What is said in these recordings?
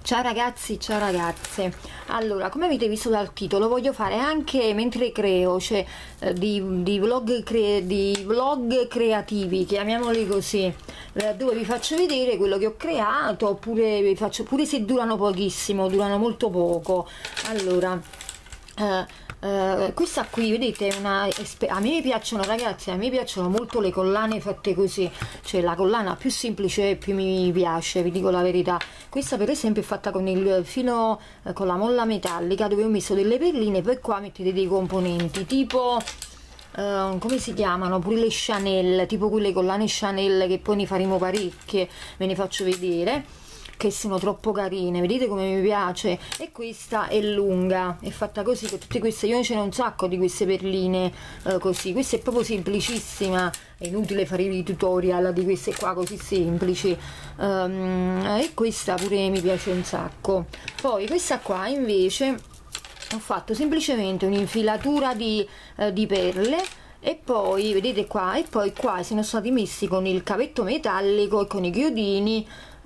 Ciao ragazzi, ciao ragazze. Allora, come avete visto dal titolo, voglio fare anche mentre creo, cioè di vlog creativi, chiamiamoli così, dove vi faccio vedere quello che ho creato, oppure vi faccio, pure se durano pochissimo, durano molto poco. Allora, questa qui vedete è a me piacciono, ragazzi, a me piacciono molto le collane fatte così, cioè la collana più semplice più mi piace, vi dico la verità. Questa per esempio è fatta con il filo, con la molla metallica, dove ho messo delle perline, poi qua mettete dei componenti tipo come si chiamano, pure le Chanel, tipo quelle collane Chanel, che poi ne faremo parecchie, ve ne faccio vedere, che sono troppo carine, vedete come mi piace. E questa è lunga, è fatta così, con tutte queste, io ce n'ho un sacco di queste perline così. Questa è proprio semplicissima, è inutile fare i tutorial di queste qua così semplici. E questa pure mi piace un sacco. Poi questa qua invece ho fatto semplicemente un'infilatura di perle, e poi vedete qua, e poi qua sono stati messi con il cavetto metallico e con i chiodini.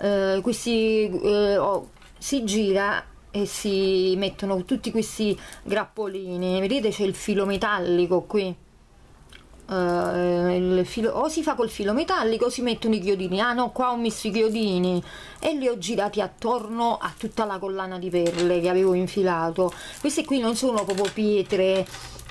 Si gira e si mettono tutti questi grappolini, vedete c'è il filo metallico qui, o si fa col filo metallico o si mettono i chiodini. Ah no, qua ho messo i chiodini e li ho girati attorno a tutta la collana di perle che avevo infilato. Queste qui non sono proprio pietre,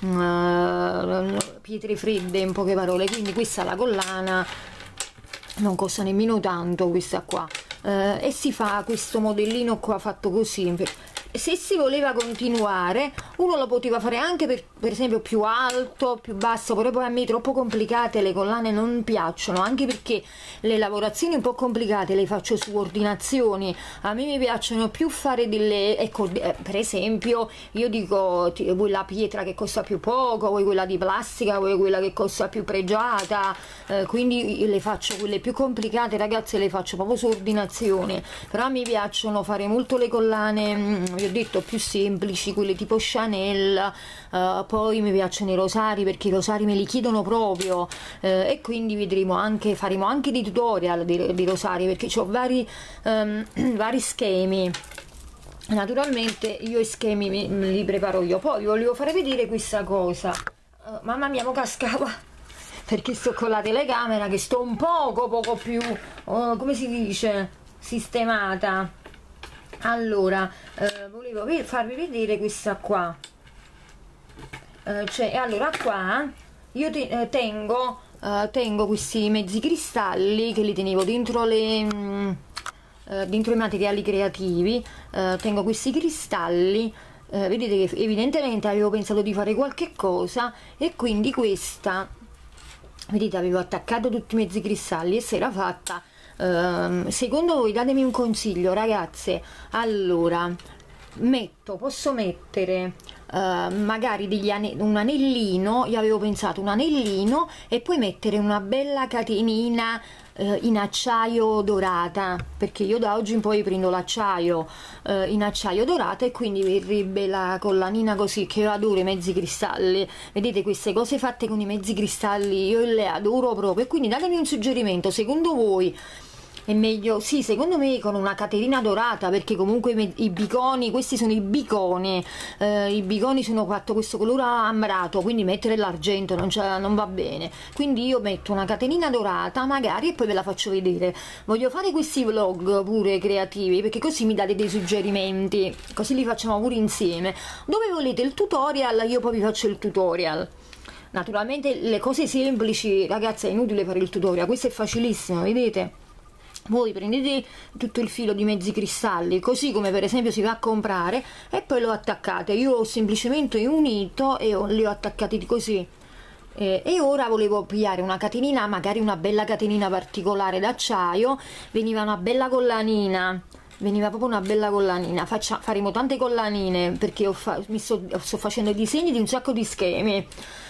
pietre fredde, in poche parole, quindi questa è la collana, non costa nemmeno tanto questa qua, e si fa questo modellino qua fatto così. Se si voleva continuare uno lo poteva fare anche per esempio più alto, più basso, però poi a me troppo complicate le collane non piacciono, anche perché le lavorazioni un po' complicate le faccio su ordinazioni. A me mi piacciono più fare delle, ecco, per esempio io dico, vuoi la pietra che costa più poco, vuoi quella di plastica, vuoi quella che costa più pregiata, quindi le faccio quelle più complicate, ragazze, le faccio proprio su ordinazione. Però mi piacciono fare molto le collane, vi ho detto, più semplici, quelle tipo Chanel. Poi mi piacciono i rosari, perché i rosari me li chiedono proprio, e quindi vedremo anche, faremo anche dei tutorial di rosari, perché ho vari schemi. Naturalmente io i schemi me li preparo io. Poi vi volevo fare vedere questa cosa, mamma mia, mo cascava perché sto con la telecamera che sto un poco più come si dice, sistemata. Allora, volevo farvi vedere questa qua, cioè, allora qua io tengo questi mezzi cristalli che li tenevo dentro dentro i materiali creativi. Tengo questi cristalli, vedete che evidentemente avevo pensato di fare qualche cosa, e quindi questa, vedete, avevo attaccato tutti i mezzi cristalli e si era fatta. Secondo voi, datemi un consiglio, ragazze. Allora, posso mettere magari un anellino, io avevo pensato un anellino, e poi mettere una bella catenina in acciaio dorata, perché io da oggi in poi prendo l'acciaio in acciaio dorata, e quindi verrebbe la collanina così, che io adoro i mezzi cristalli. Vedete, queste cose fatte con i mezzi cristalli io le adoro proprio, e quindi datemi un suggerimento, secondo voi è meglio, sì, secondo me con una catenina dorata, perché comunque i biconi, questi sono i biconi sono fatto questo colore ambrato, quindi mettere l'argento non va bene, quindi io metto una catenina dorata magari, e poi ve la faccio vedere. Voglio fare questi vlog pure creativi, perché così mi date dei suggerimenti, così li facciamo pure insieme. Dove volete il tutorial, io poi vi faccio il tutorial. Naturalmente le cose semplici, ragazzi, è inutile fare il tutorial, questo è facilissimo, vedete. Voi prendete tutto il filo di mezzi cristalli, così come per esempio si va a comprare, e poi lo attaccate. Io ho semplicemente unito e li ho attaccati così. E ora volevo pigliare una catenina, magari una bella catenina particolare d'acciaio, veniva una bella collanina, veniva proprio una bella collanina. Faremo tante collanine, perché sto facendo i disegni di un sacco di schemi.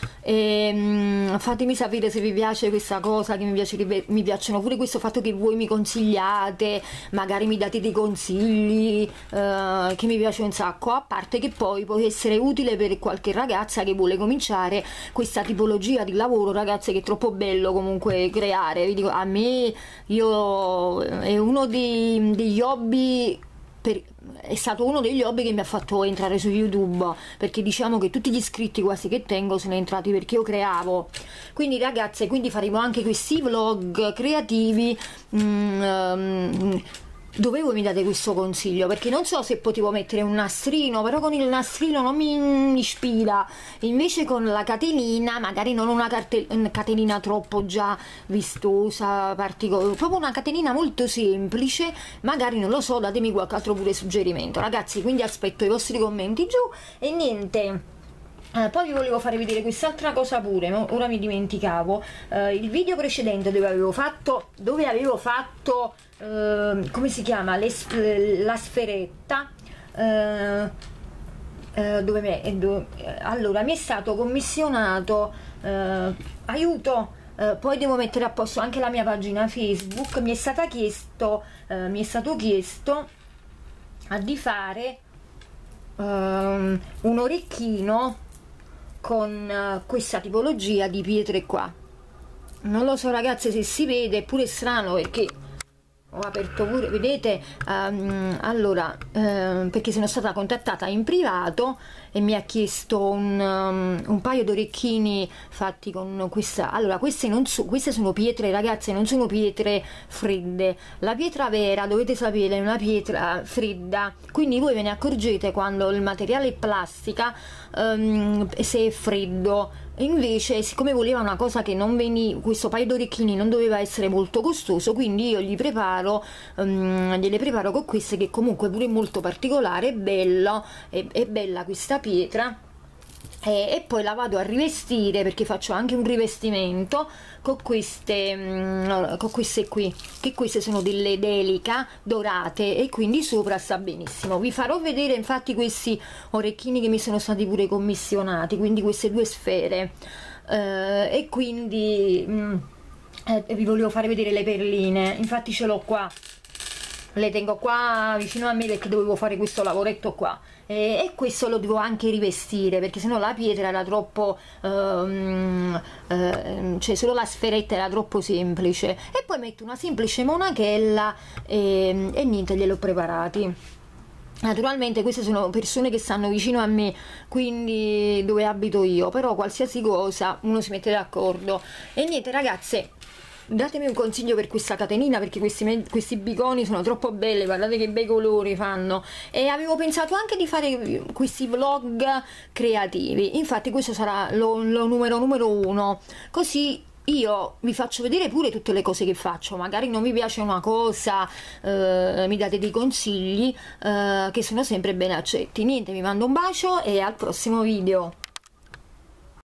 Fatemi sapere se vi piace questa cosa, che mi piacciono pure questo fatto che voi mi consigliate, magari mi date dei consigli, che mi piace un sacco, a parte che poi può essere utile per qualche ragazza che vuole cominciare questa tipologia di lavoro, ragazze, che è troppo bello comunque creare. Vi dico, a me, è uno degli hobby è stato uno degli hobby che mi ha fatto entrare su YouTube, perché diciamo che tutti gli iscritti quasi che tengo sono entrati perché io creavo. Quindi ragazze, quindi faremo anche questi vlog creativi dove voi mi date questo consiglio, perché non so se potevo mettere un nastrino, però con il nastrino non mi ispira, invece con la catenina, magari non una catenina troppo già vistosa, particolare, proprio una catenina molto semplice, magari non lo so, datemi qualche altro pure suggerimento ragazzi. Quindi aspetto i vostri commenti giù e niente. Poi vi volevo fare vedere quest'altra cosa pure, ora mi dimenticavo. Il video precedente dove avevo fatto come si chiama, la sferetta, allora mi è stato commissionato, aiuto, poi devo mettere a posto anche la mia pagina Facebook. Mi è stato chiesto di fare un orecchino con questa tipologia di pietre qua. Non lo so ragazze se si vede, è pure strano perché ho aperto pure, vedete, allora perché sono stata contattata in privato e mi ha chiesto un paio di orecchini fatti con questa. Allora queste sono pietre ragazze, non sono pietre fredde. La pietra vera, dovete sapere, è una pietra fredda, quindi voi ve ne accorgete quando il materiale è plastica, se è freddo. Invece, siccome voleva una cosa che non veniva, questo paio d'orecchini non doveva essere molto costoso, quindi io gliele preparo con queste, che comunque pure molto particolare, è bella questa pietra. E poi la vado a rivestire, perché faccio anche un rivestimento con queste qui, che queste sono delle delica dorate e quindi sopra sta benissimo. Vi farò vedere infatti questi orecchini che mi sono stati pure commissionati, quindi queste due sfere, e quindi vi volevo fare vedere le perline. Infatti ce l'ho qua, le tengo qua vicino a me perché dovevo fare questo lavoretto qua, e questo lo devo anche rivestire perché sennò la pietra era troppo cioè solo la sferetta era troppo semplice. E poi metto una semplice monachella e niente, gliel'ho preparati. Naturalmente queste sono persone che stanno vicino a me, quindi dove abito io, però qualsiasi cosa uno si mette d'accordo. E niente ragazze, datemi un consiglio per questa catenina, perché questi biconi sono troppo belli, guardate che bei colori fanno. E avevo pensato anche di fare questi vlog creativi, infatti questo sarà lo numero 1, così io vi faccio vedere pure tutte le cose che faccio. Magari non vi piace una cosa, mi date dei consigli, che sono sempre ben accetti. Niente, vi mando un bacio e al prossimo video.